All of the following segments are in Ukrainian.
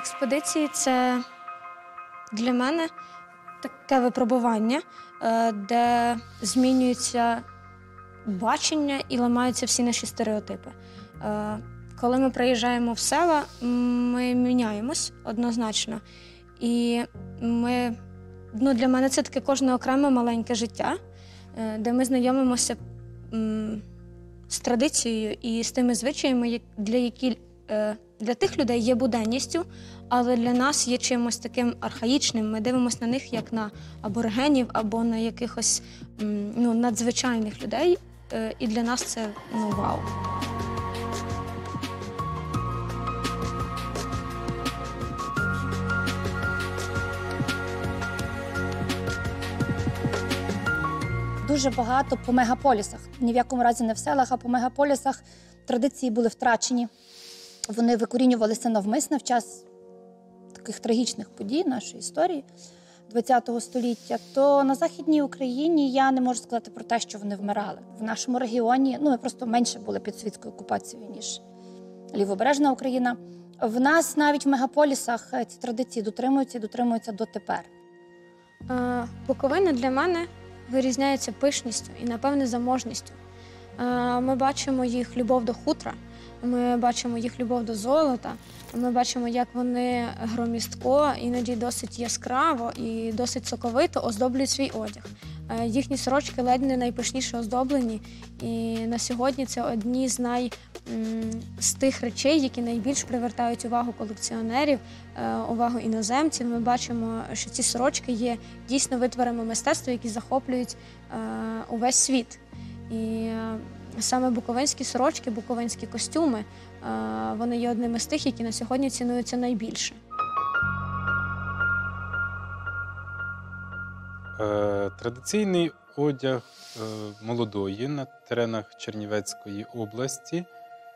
Експедиції – це для мене таке випробування, де змінюється бачення і ламаються всі наші стереотипи. Коли ми приїжджаємо в села, ми міняємось однозначно. І для мене це таке кожне окреме маленьке життя, де ми знайомимося з традицією і з тими звичаями, які для тих людей є буденністю, але для нас є чимось таким архаїчним. Ми дивимося на них як на аборигенів або на якихось надзвичайних людей. І для нас це вау. Дуже багато по мегаполісах. Ні в якому разі не в селах, а по мегаполісах традиції були втрачені. Вони викорінювалися навмисно в час таких трагічних подій нашої історії ХХ століття. То на Західній Україні я не можу сказати про те, що вони вмирали. В нашому регіоні, ми просто менше були під совєтською окупацією, ніж Лівобережна Україна. В нас навіть в мегаполісах ці традиції дотримуються дотепер. Буковина для мене вирізняється пишністю і, напевне, заможністю. Ми бачимо їх любов до хутра, ми бачимо їх любов до золота, ми бачимо, як вони громістко, іноді досить яскраво і досить соковито оздоблюють свій одяг. Їхні сорочки ледь не найпишніше оздоблені, і на сьогодні це одні з тих речей, які найбільш привертають увагу колекціонерів, увагу іноземців. Ми бачимо, що ці сорочки є дійсно витворами мистецтва, які захоплюють увесь світ. І саме буковинські сорочки, буковинські костюми, вони є одними з тих, які на сьогодні цінуються найбільше. Традиційний одяг молодої на теренах Чернівецької області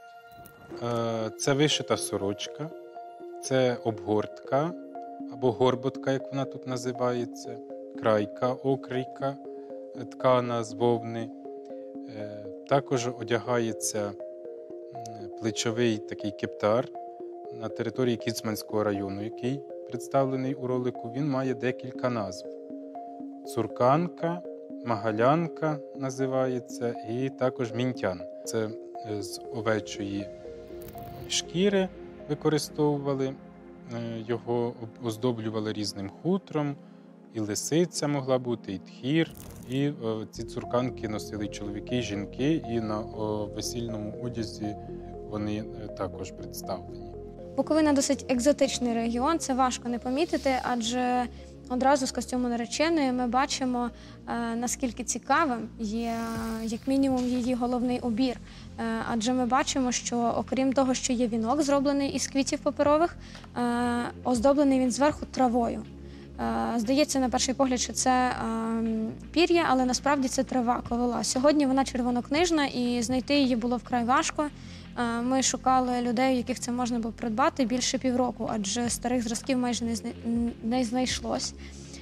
– це вишита сорочка, це обгортка або горботка, як вона тут називається, крайка, окрійка, ткана з вовни. Також одягається плечовий такий кептар на території Кіцманського району, який представлений у ролику. Він має декілька назв. Цурканка, магалянка називається, і також мінтян. Це з овечої шкіри використовували, його оздоблювали різним хутром, і лисиця могла бути, і тхір. І ці цурканки носили чоловіки, і жінки, і на весільному одязі вони також представлені. Буковина досить екзотичний регіон, це важко не помітити, адже одразу з костюму нареченої ми бачимо, наскільки цікавим є, як мінімум, її головний убір. Адже ми бачимо, що окрім того, що є вінок, зроблений із квітів паперових, оздоблений він зверху травою. Здається, на перший погляд, що це пір'я, але насправді це трава, ковила. Сьогодні вона червонокнижна, і знайти її було вкрай важко. Ми шукали людей, у яких це можна було придбати більше півроку, адже старих зразків майже не знайшлось.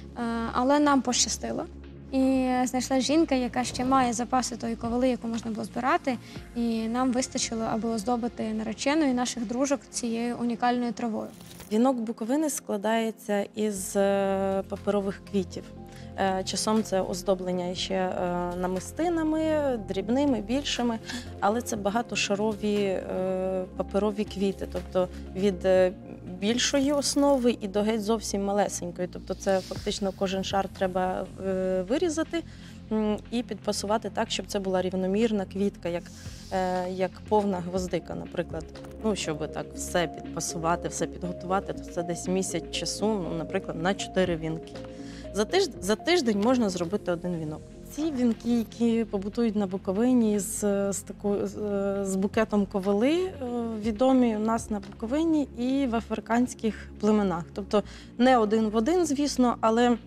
Але нам пощастило. І знайшла жінка, яка ще має запаси тої ковили, яку можна було збирати, і нам вистачило, аби оздобити наречену і наших дружок цією унікальною травою. Вінок Буковини складається із паперових квітів. Часом це оздоблення ще намистинами, дрібними, більшими, але це багатошарові паперові квіти, тобто від більшої основи і до геть зовсім малесенької. Тобто це фактично кожен шар треба вирізати і підпасувати так, щоб це була рівномірна квітка, як повна гвоздика, наприклад. Щоб так все підпасувати, все підготувати, то це десь місяць часу, наприклад, на 4 вінки. За тиждень можна зробити один вінок. Ці вінки, які побутують на Буковині з букетом ковили, відомі у нас на Буковині і в африканських племенах. Тобто не один в один, звісно, але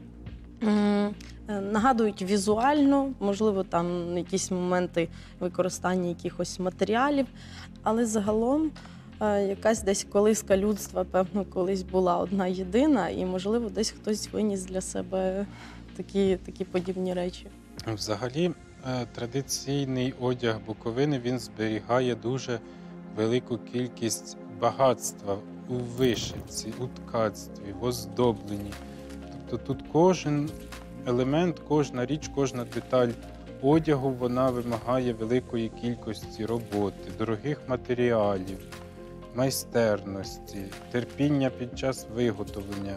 нагадують візуально, можливо, там якісь моменти використання якихось матеріалів, але загалом якась десь колиска людства, певно, колись була одна єдина, і, можливо, десь хтось виніс для себе такі подібні речі. Взагалі, традиційний одяг Буковини, він зберігає дуже велику кількість багатства у вишивці, у ткацтві, в оздобленні. Тобто тут кожен елемент, кожна річ, кожна деталь одягу, вона вимагає великої кількості роботи, дорогих матеріалів, майстерності, терпіння під час виготовлення,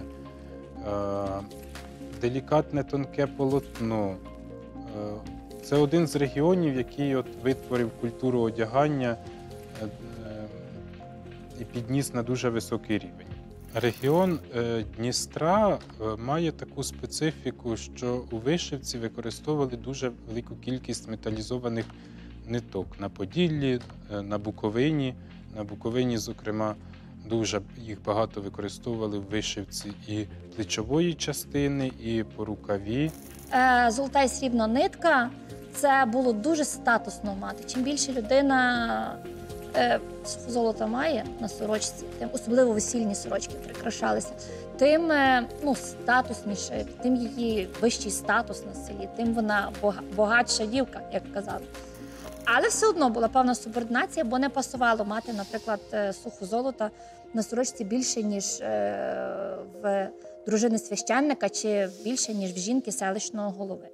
делікатне тонке полотно. Це один з регіонів, який витворив культуру одягання і підніс на дуже високий рівень. Регіон Дністра має таку специфіку, що у вишивці використовували дуже велику кількість металізованих ниток на Поділлі, на Буковині. На Буковині, зокрема, дуже їх багато використовували в вишивці і плечової частини, і по рукаві. Золота і срібна нитка – це було дуже статусно мати. Чим більше людина золота має на сорочці, тим особливо весільні сорочки прикрашалися, тим статусніше, тим її вищий статус на селі, тим вона багатша дівка, як казали. Але все одно була певна субординація, бо не пасувало мати, наприклад, суху золота на сорочці більше, ніж в дружини священника, чи більше, ніж в жінки селищного голови.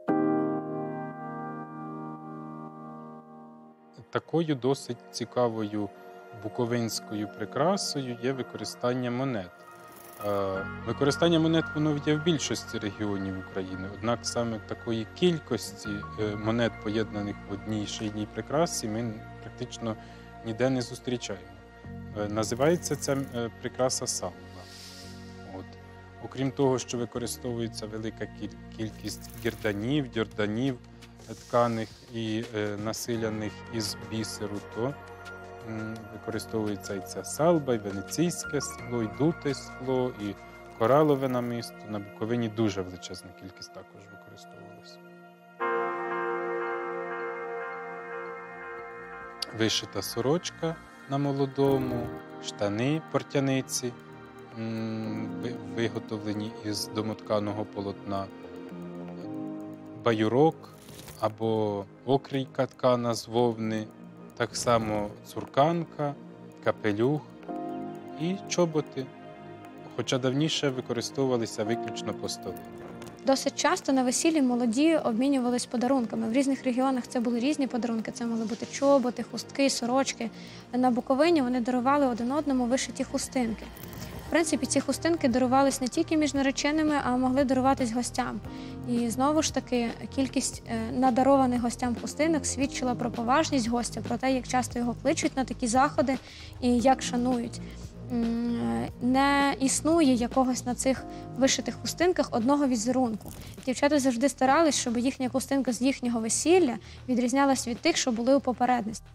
Такою досить цікавою буковинською прикрасою є використання монет. Використання монет воно є в більшості регіонів України, однак саме такої кількості монет, поєднаних в одній шийній прикрасі, ми практично ніде не зустрічаємо. Називається ця прикраса салва. Окрім того, що використовується велика кількість герданів, дьорданів, тканих і насиляних із бісеру, то використовується і ця салба, і венеційське скло, і дуте скло, і коралове намисто. На Буковині дуже величезна кількість також використовувалася. Вишита сорочка на молодому, штани, портяниці, виготовлені із домотканого полотна, баюрок або окрійка ткана з вовни, так само цурканка, капелюх і чоботи, хоча давніше використовувалися виключно по столі. Досить часто на весіллі молоді обмінювались подарунками. В різних регіонах це були різні подарунки. Це мали бути чоботи, хустки, сорочки. На Буковині вони дарували один одному вишиті хустинки. В принципі, ці хустинки дарувались не тільки між нареченими, а могли даруватись гостям. І знову ж таки, кількість надарованих гостям хустинок свідчила про поважність гостя, про те, як часто його кличуть на такі заходи і як шанують. Не існує якогось на цих вишитих хустинках одного візерунку. Дівчата завжди старались, щоб їхня хустинка з їхнього весілля відрізнялась від тих, що були у попередництві.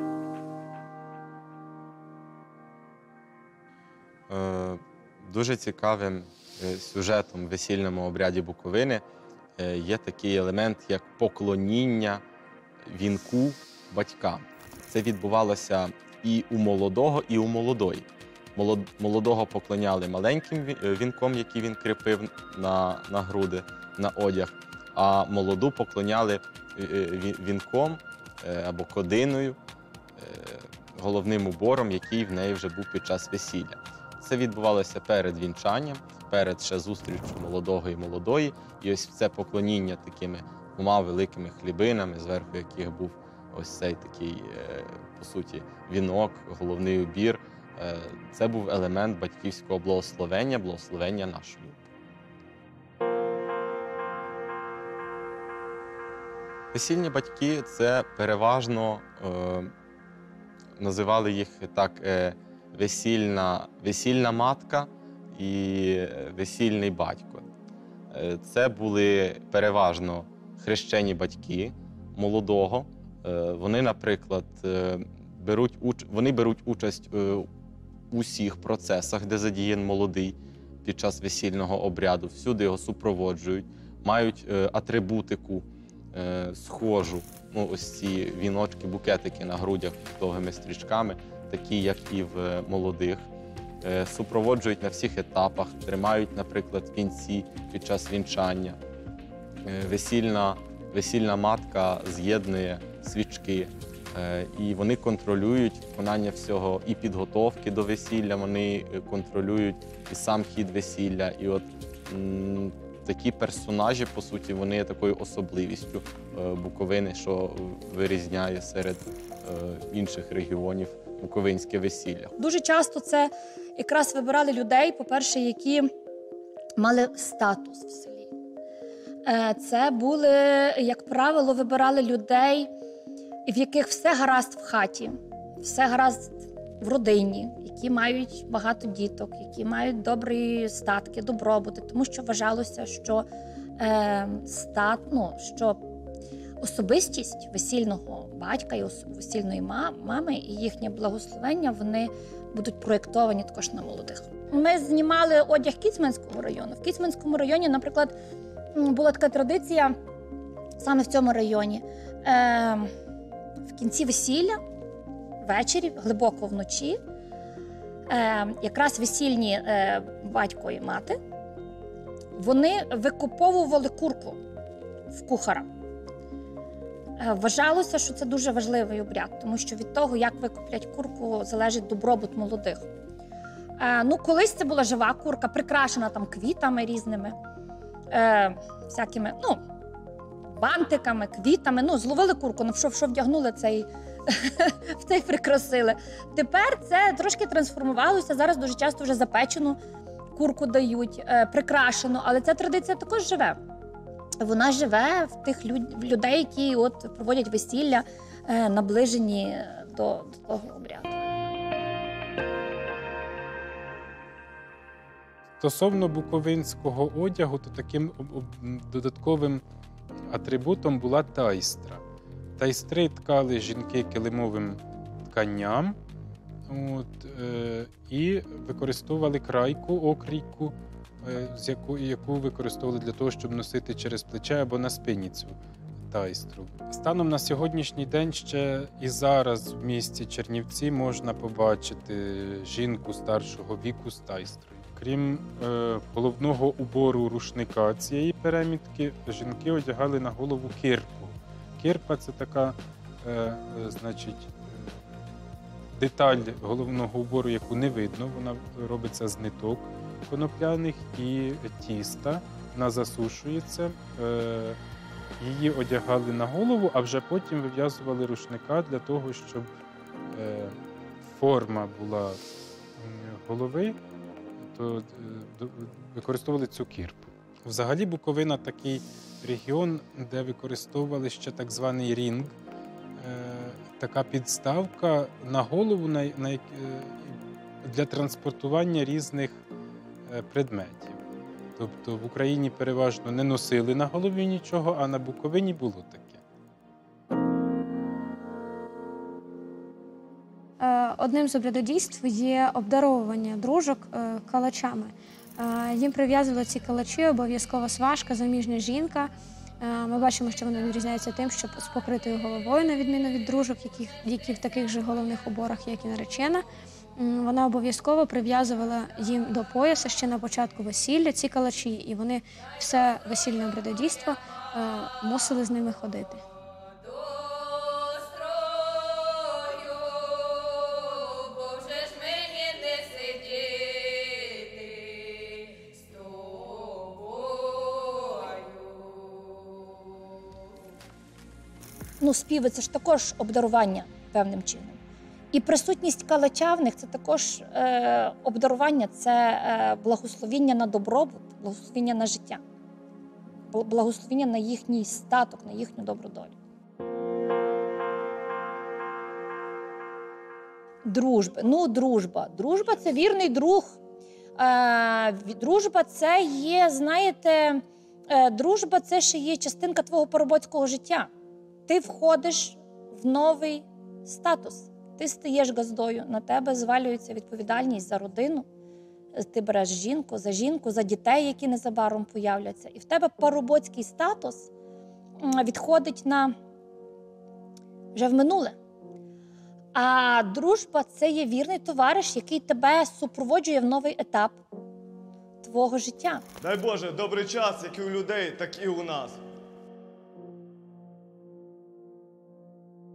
Дуже цікавим сюжетом в весільному обряді Буковини є такий елемент, як поклоніння вінку батькам. Це відбувалося і у молодого, і у молодої. Молодого поклоняли маленьким вінком, який він кріпив на груди, на одяг, а молоду поклоняли вінком або кодиною, головним убором, який в неї вже був під час весілля. Це відбувалося перед вінчанням, перед ще зустрічю молодого і молодої. І ось це поклоніння такими двома великими хлібинами, зверху яких був ось цей такий, по суті, вінок, головний убір. Це був елемент батьківського благословення на шлюб. Весільні батьки – це переважно, називали їх так, весільна матка і весільний батько. Це були переважно хрещені батьки молодого. Вони, наприклад, беруть участь у всіх процесах, де задіян молодий під час весільного обряду. Всюди його супроводжують, мають атрибутику схожу, ось ці віночки, букетики на грудях з довгими стрічками, такі, як і в молодих. Супроводжують на всіх етапах, тримають, наприклад, вінці під час вінчання. Весільна матка з'єднує свічки І вони контролюють виконання всього і підготовки до весілля, вони контролюють і сам хід весілля. І от такі персонажі, по суті, вони є такою особливістю Буковини, що вирізняє серед інших регіонів буковинське весілля. Дуже часто це якраз вибирали людей, по-перше, які мали статус в селі. Це були, як правило, вибирали людей, в яких все гаразд в хаті, все гаразд в родині, які мають багато діток, які мають добрі статки, добробути, тому що вважалося, що, що особистість весільного батька і весільної мами і їхнє благословення, вони будуть проєктовані також на молодих. Ми знімали одяг Кіцманського району. В Кіцманському районі, наприклад, була така традиція саме в цьому районі. В кінці весілля, ввечері, глибоко вночі, якраз весільні батько і мати, вони викуповували курку в кухара. Вважалося, що це дуже важливий обряд, тому що від того, як викуплять курку, залежить добробут молодих. Колись це була жива курка, прикрашена там квітами різними, всякими, бантиками, квітами. Зловили курку, що вдягнули в цей прикрасили. Тепер це трошки трансформувалося, зараз дуже часто вже запечену курку дають, прикрашену, але ця традиція також живе. Вона живе в тих людей, які проводять весілля, наближені до того обряду. Стосовно буковинського одягу, то таким додатковим атрибутом була тайстра. Тайстри ткали жінки килимовим тканням і використовували крайку, окрійку, яку використовували для того, щоб носити через плече або на спині цю тайстру. Станом на сьогоднішній день ще і зараз в місті Чернівці можна побачити жінку старшого віку з тайстрою. Крім головного убору рушника цієї перемітки, жінки одягали на голову кирпу. Кирпа – це така, деталь головного убору, яку не видно. Вона робиться з ниток конопляних і тіста. Вона засушується. Її одягали на голову, а вже потім вив'язували рушника для того, щоб форма була голови, то використовували цю кірпу. Взагалі Буковина – такий регіон, де використовували ще так званий рінг, така підставка на голову для транспортування різних предметів. Тобто в Україні переважно не носили на голові нічого, а на Буковині було таке. Одним з обрядодійств є обдаровування дружок калачами. Їм прив'язували ці калачі обов'язково сважка, заміжня жінка. Ми бачимо, що вони відрізняються тим, що з покритою головою, на відміну від дружок, які в таких же головних уборах, як і наречена. Вона обов'язково прив'язувала їм до пояса ще на початку весілля ці калачі, і вони все весільне обрядодійство мусили з ними ходити. Співи – це ж також обдарування певним чином. І присутність калача в них – це також обдарування, це благословіння на добробут, благословіння на життя, благословіння на їхній статок, на їхню добру долю. Дружба. Дружба – це вірний друг. Дружба – це є, дружба – це ще є частинка твого парубоцького життя. Ти входиш в новий статус. Ти стаєш газдою, на тебе звалюється відповідальність за родину. Ти береш жінку, за дітей, які незабаром появляться. І в тебе парубоцький статус відходить вже в минуле. А дружба – це є вірний товариш, який тебе супроводжує в новий етап твого життя. Дай Боже, добрий час, як і у людей, так і у нас.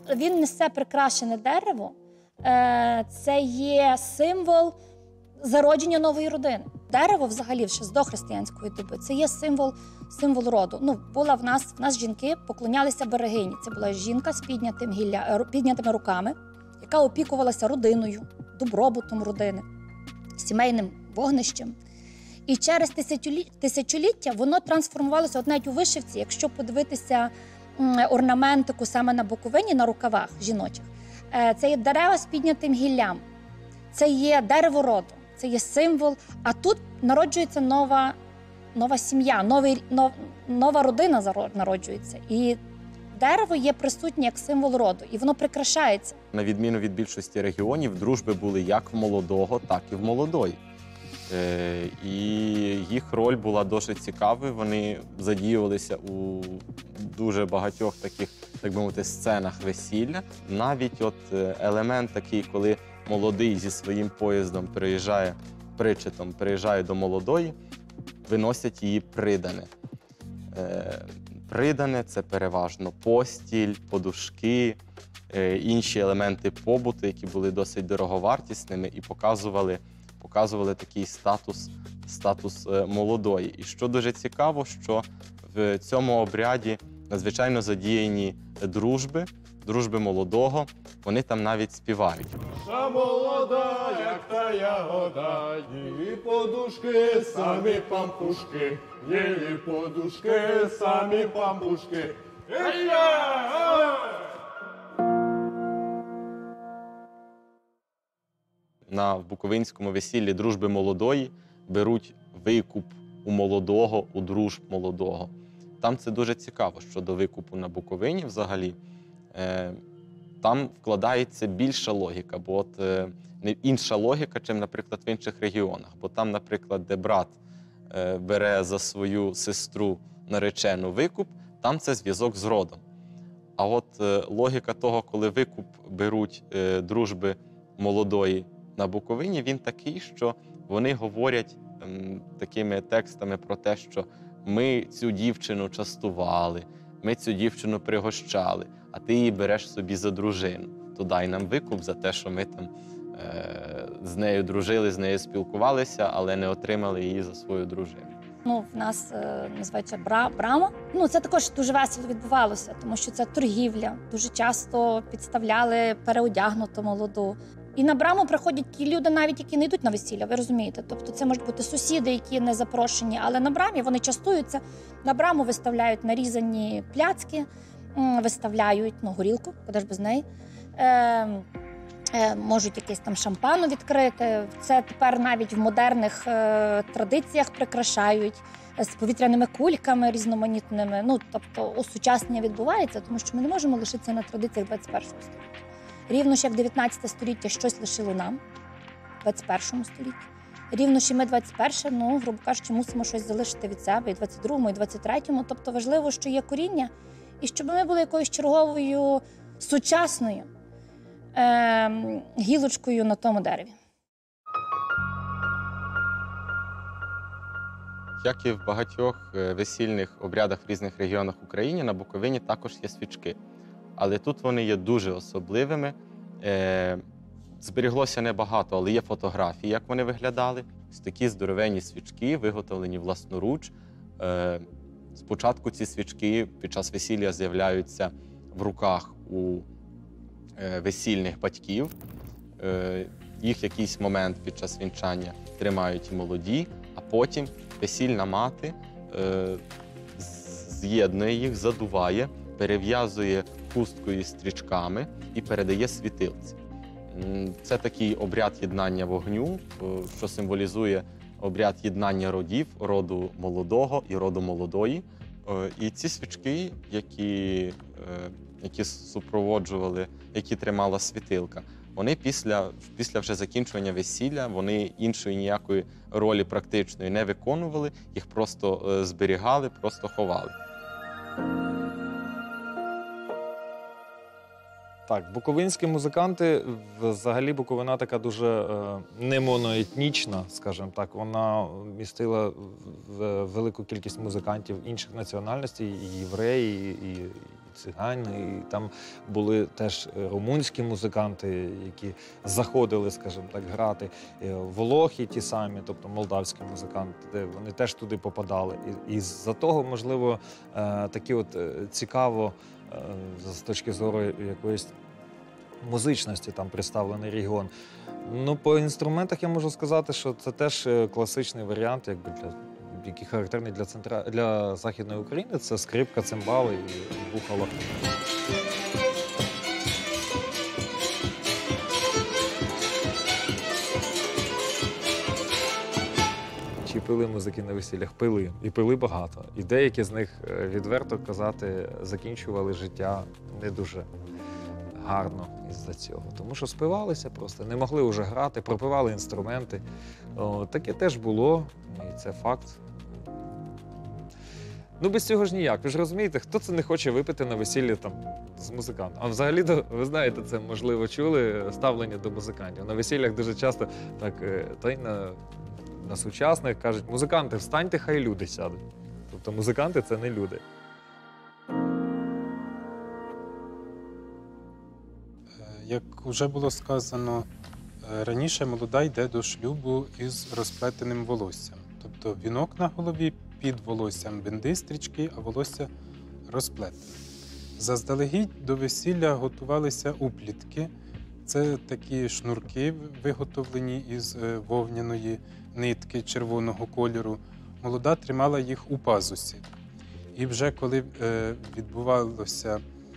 він несе прикрашене дерево. Це є символ зародження нової родини. Дерево взагалі ще з дохристиянської доби, це є символ роду. Ну, була в нас жінки поклонялися берегині. Це була жінка з піднятими руками, яка опікувалася родиною, добробутом родини, сімейним вогнищем. І через тисячоліття воно трансформувалося, от навіть у вишивці, якщо подивитися орнаментику саме на Буковині, на рукавах жіночих, це є дерева з піднятим гіллям, це є дерево роду, це є символ, а тут народжується нова сім'я, нова родина народжується. І дерево є присутнє як символ роду, і воно прикрашається. На відміну від більшості регіонів, дружби були як в молодого, так і в молодої. І їх роль була дуже цікавою. Вони задіювалися у дуже багатьох таких, так би мовити, сценах весілля. Навіть от елемент такий, коли молодий зі своїм поїздом приїжджає до молодої, виносять її придане. Придане – це переважно постіль, подушки, інші елементи побуту, які були досить дороговартісними і показували такий статус молодої. І що дуже цікаво, що в цьому обряді надзвичайно задіяні дружби молодого, вони там навіть співають. Наша молода, як та ягода, її подушки, самі пампушки, її подушки, самі пампушки. На буковинському весіллі дружби молодої беруть викуп у молодого, у дружб молодого. Там це дуже цікаво щодо викупу на Буковині взагалі. Там вкладається більша логіка, бо от не інша логіка, чим, наприклад, в інших регіонах. Бо там, наприклад, де брат бере за свою сестру наречену викуп, там це зв'язок з родом. А от логіка того, коли викуп беруть дружби молодої на Буковині, він такий, що вони говорять такими текстами про те, що ми цю дівчину частували, ми цю дівчину пригощали, а ти її береш собі за дружину. То дай нам викуп за те, що ми там з нею дружили, з нею спілкувалися, але не отримали її за свою дружину. Ну, в нас називається брама. Ну, це також дуже весело відбувалося, тому що це торгівля. Дуже часто підставляли переодягнуту молоду. І на браму приходять ті люди, навіть які не йдуть на весілля, ви розумієте. Тобто це можуть бути сусіди, які не запрошені, але на брамі вони частуються. На браму виставляють нарізані пляцки, виставляють горілку, куди ж без неї. Можуть якесь там шампану відкрити. Це тепер навіть в модерних традиціях прикрашають з повітряними кульками різноманітними. Ну, тобто осучаснення відбувається, тому що ми не можемо лишитися на традиціях 21 століття. Рівно ж як 19 століття щось лишило нам в 21 столітті. Рівно ж і ми 21, ну, грубо кажучи, мусимо щось залишити від себе і 22-му, і 23-му. Тобто важливо, що є коріння, і щоб ми були якоюсь черговою сучасною гілочкою на тому дереві. Як і в багатьох весільних обрядах в різних регіонах України, на Буковині також є свічки. Але тут вони є дуже особливими. Зберіглося небагато, але є фотографії, як вони виглядали. Ось такі здоровенні свічки, виготовлені власноруч. Спочатку ці свічки під час весілля з'являються в руках у весільних батьків. Їх в якийсь момент під час вінчання тримають і молоді, а потім весільна мати з'єднує їх, задуває, перев'язує хусткою і стрічками і передає світилці. Це такий обряд єднання вогню, що символізує обряд єднання родів, роду молодого і роду молодої. І ці свічки, які супроводжували, які тримала світилка, вони після вже закінчування весілля, вони іншої ніякої ролі практичної не виконували, їх просто зберігали, просто ховали. Так, буковинські музиканти, взагалі Буковина така дуже не моноетнічна, скажімо так. Вона містила велику кількість музикантів інших національностей, і євреї, і цигани, і там були теж румунські музиканти, які заходили, скажімо так, грати. Волохи ті самі, тобто молдавські музиканти, вони теж туди попадали. І з-за того, можливо, такі от цікаво з точки зору якоїсь музичності там представлений регіон. Ну, по інструментах я можу сказати, що це теж класичний варіант, який характерний для Західної України. Це скрипка, цимбали і бухало. Чи пили музики на весіллях? Пили. І пили багато. І деякі з них, відверто казати, закінчували життя не дуже гарно із-за цього. Тому що спивалися просто, не могли вже грати, пропивали інструменти. Таке теж було, і це факт. Ну, без цього ж ніяк. Ви ж розумієте, хто це не хоче випити на весіллі там, з музикантом? А взагалі, ви знаєте, це, можливо, чули, ставлення до музикантів. На весіллях дуже часто так, та й на сучасних кажуть, музиканти, встаньте, хай люди сядуть. Тобто музиканти – це не люди. Як вже було сказано, раніше молода йде до шлюбу із розплетеним волоссям. Тобто вінок на голові, під волоссям бинди, стрічки, а волосся розплетене. Заздалегідь до весілля готувалися уплітки. Це такі шнурки, виготовлені із вовняної нитки червоного кольору. Молода тримала їх у пазусі. І вже коли відбувалося,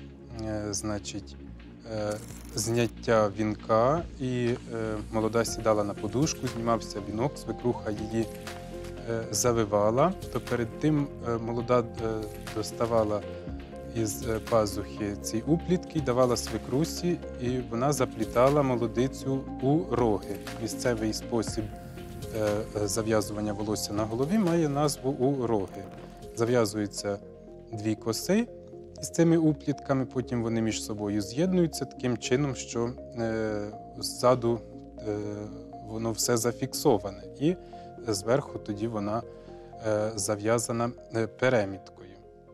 зняття вінка, і молода сідала на подушку, знімався вінок, свекруха її завивала, то перед тим молода доставала із пазухи ці уплітки, давала свекрусі, і вона заплітала молодицю у роги. Місцевий спосіб зав'язування волосся на голові має назву у роги. Зав'язуються 2 коси з цими уплітками, потім вони між собою з'єднуються таким чином, що ззаду воно все зафіксоване, і зверху тоді вона зав'язана переміткою.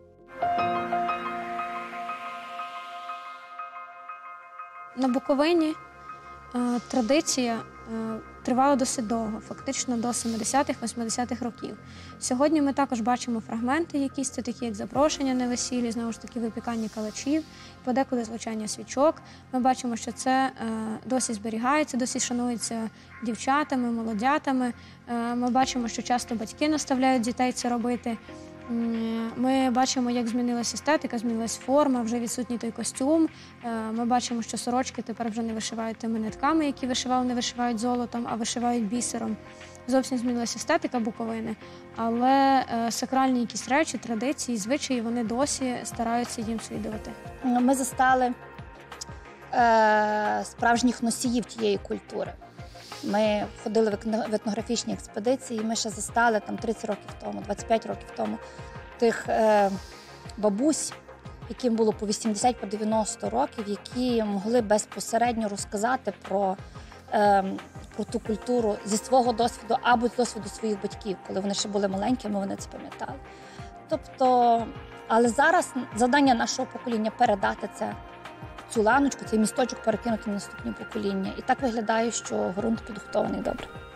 На Буковині традиція тривала досить довго, фактично до 70-х-80-х років. Сьогодні ми також бачимо фрагменти якісь, це такі як запрошення на весіллі, знову ж таки випікання калачів, подекуди звучання свічок. Ми бачимо, що це досі зберігається, досі шанується дівчатами, молодятами. Ми бачимо, що часто батьки наставляють дітей це робити. Ми бачимо, як змінилася естетика, змінилась форма, вже відсутній той костюм. Ми бачимо, що сорочки тепер вже не вишивають тими нитками, які вишивали, не вишивають золотом, а вишивають бісером. Зовсім змінилася естетика Буковини, але сакральні якісь речі, традиції, звичаї, вони досі стараються їм слідувати. Ми застали справжніх носіїв тієї культури. Ми ходили в етнографічні експедиції, і ми ще застали там 30 років тому, 25 років тому тих бабусь, яким було по 80, по 90 років, які могли безпосередньо розказати про ту культуру зі свого досвіду або з досвіду своїх батьків, коли вони ще були маленькими, вони це пам'ятали. Тобто, але зараз завдання нашого покоління передати цю ланочку, цей місточок перекинути на наступні покоління. І так виглядає, що ґрунт підготовлений добре.